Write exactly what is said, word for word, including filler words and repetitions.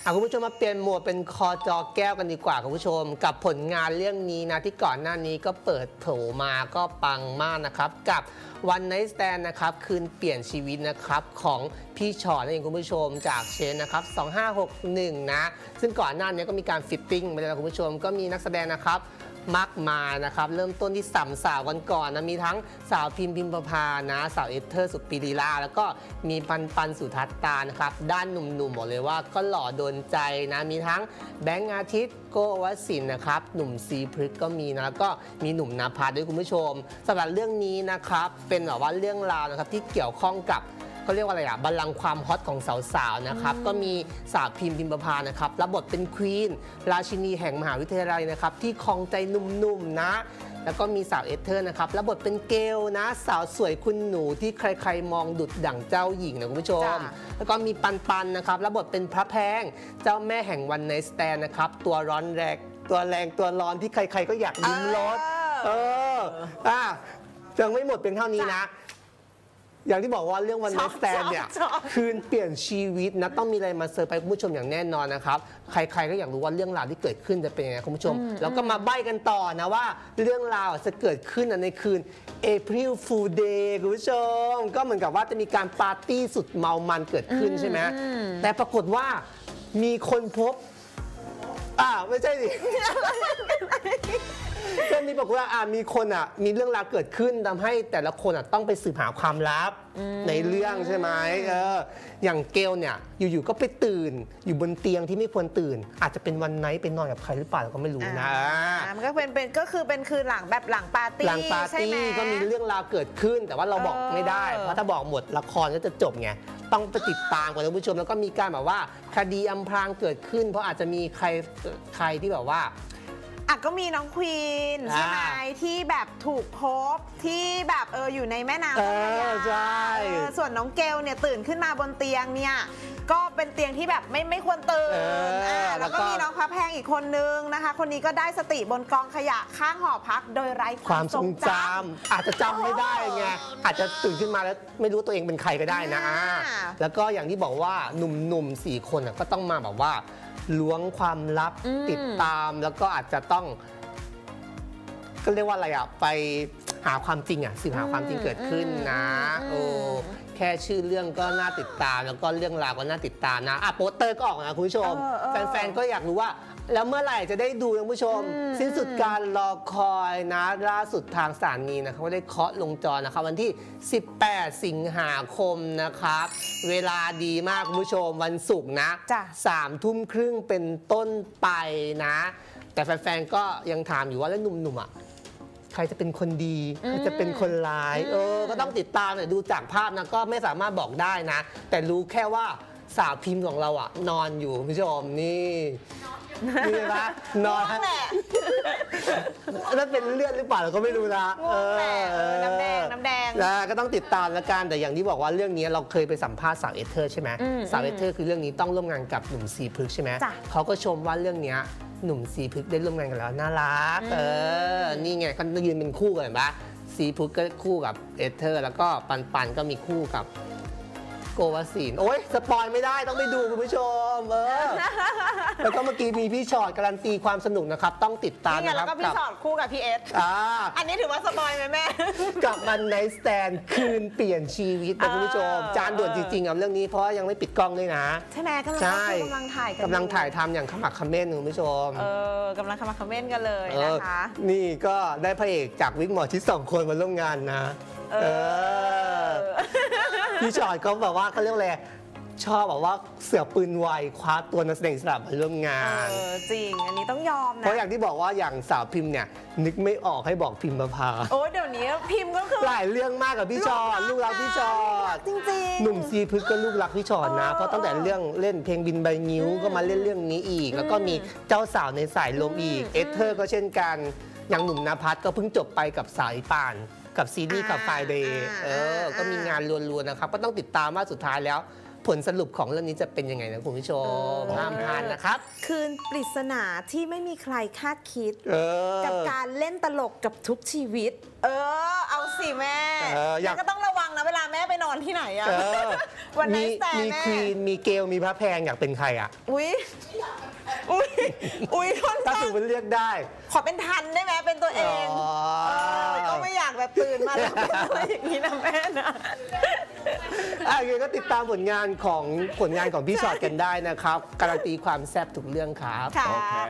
คุณผู้ชมมาเปลี่ยนโหมดเป็นคอจอแก้วกันดีกว่าคุณผู้ชมกับผลงานเรื่องนี้นะที่ก่อนหน้านี้ก็เปิดโผมาก็ปังมากนะครับกับ One Night Stand นะครับคืนเปลี่ยนชีวิตนะครับของพี่ชอตนั่นเองคุณผู้ชมจากเชนนะครับสองห้าหกหนึ่งนะซึ่งก่อนหน้านี้ก็มีการฟิตติ้งมาแล้วคุณผู้ชมก็มีนักแสดงนะครับมากมายนะครับเริ่มต้นที่สามสาวกันก่อนนะมีทั้งสาวพิมพิมประภานะสาวเอเธอร์สุปิริลาแล้วก็มีปันปันสุทัศตานะครับด้านหนุ่มๆบอกเลยว่าก็หล่อโดนใจนะมีทั้งแบงค์อาทิตย์โกวสินนะครับหนุ่มซีพฤกษ์ก็มีนะแล้วก็มีหนุ่มนาภาด้วยคุณผู้ชมสำหรับเรื่องนี้นะครับเป็นแบบว่าเรื่องราวนะครับที่เกี่ยวข้องกับเขาเรียกว่าอะไรอะบัลลังก์ความฮอตของสาวๆนะครับก็มีสาวพิมพิมประภานะครับรับบทเป็นควีนราชินีแห่งมหาวิทยาลัยนะครับที่ครองใจหนุ่มๆนะแล้วก็มีสาวเอเธอร์นะครับรับบทเป็นเกลนะสาวสวยคุณหนูที่ใครๆมองดุจดั่งเจ้าหญิงนะคุณผู้ชมแล้วก็มีปันปันนะครับรับบทเป็นพระแพงเจ้าแม่แห่งวันไนท์สแตนนะครับตัวร้อนแรงตัวแรงตัวร้อนที่ใครๆก็อยากลิ้มรสเอออ่ะยังไม่หมดเพียงเท่านี้นะอย่างที่บอกว่าเรื่องวันไนท์สแตนเนี่ยคืนเปลี่ยนชีวิตนะต้องมีอะไรมาเซอร์ไพรส์คุณผู้ชมอย่างแน่นอนนะครับใครๆก็อยากรู้ว่าเรื่องราวที่เกิดขึ้นจะเป็นยังไงคุณผู้ชมแล้วก็มาใบ้กันต่อนะว่าเรื่องราวจะเกิดขึ้นในคืน April Fool Day คุณผู้ชมก็เหมือนกับว่าจะมีการปาร์ตี้สุดเมามันเกิดขึ้นใช่ไหมแต่ปรากฏว่ามีคนพบอ่าไม่ใช่ดิก็มีบอกว่าอ่ามีคนอ่ะมีเรื่องราวเกิดขึ้นทำให้แต่ละคนอ่ะต้องไปสืบหาความลับในเรื่องใช่ไหมเอออย่างเกลเนี่ยอยู่ๆก็ไปตื่นอยู่บนเตียงที่ไม่ควรตื่นอาจจะเป็นวันไนท์ไปนอนกับใครหรือเปล่าเราก็ไม่รู้นะมันก็เป็นเป็นก็คือเป็นคืนหลังแบบหลังปาร์ตี้หลังปาร์ตี้ก็มีเรื่องราวเกิดขึ้นแต่ว่าเราบอกไม่ได้เพราะถ้าบอกหมดละครก็จะจบไงต้องไปติดตามกันท่านผู้ชมแล้วก็มีการแบบว่าคดีอำพรางเกิดขึ้นเพราะอาจจะมีใครใครที่แบบว่าอ่ะก็มีน้องควีนใช่ไหมที่แบบถูกพบที่แบบเอออยู่ในแม่น้ำเจ้าพระยาใช่ส่วนน้องเกลเนี่ยตื่นขึ้นมาบนเตียงเนี่ยก็เป็นเตียงที่แบบไม่ไม่ควรตื่นแล้วก็มีน้องพระแพงอีกคนนึงนะคะคนนี้ก็ได้สติบนกองขยะข้างหอพักโดยไร้ความทรงจำอาจจะจำไม่ได้ไงอาจจะตื่นขึ้นมาแล้วไม่รู้ตัวเองเป็นใครก็ได้นะแล้วก็อย่างที่บอกว่าหนุ่มๆสี่คนก็ต้องมาแบบว่าล้วงความลับติดตามแล้วก็อาจจะต้องก็เรียกว่าอะไรอ่ะไปหาความจริงอ่ะสืบหาความจริงเกิดขึ้นนะโอ้แค่ชื่อเรื่องก็น่าติดตามแล้วก็เรื่องราวก็น่าติดตามนะอ่ะโปสเตอร์ก็ออกนะคุณผู้ชมแฟนๆก็อยากรู้ว่าแล้วเมื่อไหร่จะได้ดูคุณผู้ชมสิ้นสุดการรอคอยนะล่าสุดทางสถานีนะเขาได้เคาะลงจอนะครับวันที่สิบแปดสิงหาคมนะครับเวลาดีมากคุณผู้ชมวันศุกร์นะสามทุ่มครึ่งเป็นต้นไปนะแต่แฟนๆก็ยังถามอยู่ว่าแล้วหนุ่มๆอ่ะใครจะเป็นคนดีใครจะเป็นคนร้ายเออก็ต้องติดตามเนี่ยดูจากภาพนะก็ไม่สามารถบอกได้นะแต่รู้แค่ว่าสาวพิมพ์ของเราอ่ะนอนอยู่คุณผู้ชมนี่นี่นะนอนแหละนั่นเป็นเลือดหรือเปล่าเราก็ไม่รู้นะเออน้ำแดงน้ำแดงนะก็ต้องติดตามแล้วกันแต่อย่างที่บอกว่าเรื่องนี้เราเคยไปสัมภาษณ์สาวเอเธอร์ใช่ไหมสาวเอเธอร์คือเรื่องนี้ต้องร่วมงานกับหนุ่มซีพฤกษ์ใช่ไหมเขาก็ชมว่าเรื่องนี้หนุ่มซีพฤกษ์ได้ร่วมงานกันแล้วน่ารักเออนี่ไงก็ยืนเป็นคู่กันเห็นปะซีพฤกษ์ก็คู่กับเอเธอร์แล้วก็ปันปันก็มีคู่กับโกวสินโอ๊ยสปอยไม่ได้ต้องไปดูคุณผู้ชมเออแล้วก็เมื่อกี้มีพี่ชอตการันตีความสนุกนะครับต้องติดตามนะครับแล้วก็พี่ชอตคู่กับพี่เอสอ่าอันนี้ถือว่าสปอยไหมแม่กับวันไนท์สแตนคืนเปลี่ยนชีวิตนะคุณผู้ชมจานด่วนจริงๆกับเรื่องนี้เพราะยังไม่ปิดกล้องด้วยนะใช่ไหมกำลังกำลังถ่ายกำลังถ่ายทำอย่างขมักเขม้นคุณผู้ชมเออกำลังขมักเขม้นกันเลยนะคะนี่ก็ได้พระเอกจากวิกหมอชิดสองคนมาร่วมงานนะเออพี่ชอตเขาแบบว่าเขาเรียกอะไรชอบแบบว่าเสือปืนไวคว้าตัวนักแสดงอิสระมาร่วมงานเออจริงอันนี้ต้องยอมนะเพราะอย่างที่บอกว่าอย่างสาวพิมพ์เนี่ยนึกไม่ออกให้บอกพิมพ์ประภาโอ้เดี๋ยวนี้พิมพ์ก็คือหลายเรื่องมากกับพี่ชอตลูกรักพี่ชอตจริงๆหนุ่มซีพฤกษ์ก็ลูกรักพี่ชอตนะเพราะตั้งแต่เรื่องเล่นเพลงบินใบนิ้วก็มาเล่นเรื่องนี้อีกแล้วก็มีเจ้าสาวในสายลมอีกเอเธอร์ก็เช่นกันอย่างหนุ่มณภัสก็เพิ่งจบไปกับสายป่านกับซีรีส์กับไฟเดย์เออก็มีงานล้วนๆนะครับก็ต้องติดตามว่าสุดท้ายแล้วผลสรุปของเรื่องนี้จะเป็นยังไงนะคุณผู้ชมห้ามพลาดนะครับคืนปริศนาที่ไม่มีใครคาดคิดกับการเล่นตลกกับทุกชีวิตเออเอาซสิแม่เอออยากก็ต้องระวังนะเวลาแม่ไปนอนที่ไหนอะเออวันไหนมีแต่มีแม่ควีนมีเกลมีพระแพงอยากเป็นใครอ่ะอุ้ยอุ้ยอุ้ยค่อนถ้าข้างถือว่าเรียกได้ขอเป็นทันได้ไหมเป็นตัวเองอ๋อเออก็ไม่อยากแบบตื่นมาแล้วเป็นอะไรอย่างนี้นะแม่นะอ่ะยังไงก็ติดตามผลงานของผลงานของพี่ชอตกันได้นะครับการันตีความแซ่บทุกเรื่องครับค่ะโอเค